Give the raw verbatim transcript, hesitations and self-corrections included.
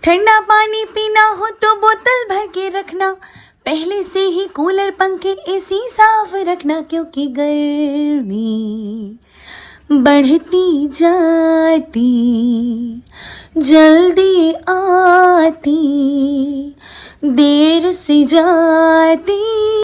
ठंडा पानी पीना हो तो बोतल भर के रखना, पहले से ही कूलर पंखे एसी साफ रखना, क्योंकि गर्मी बढ़ती जाती जल्दी आती देर से जाती।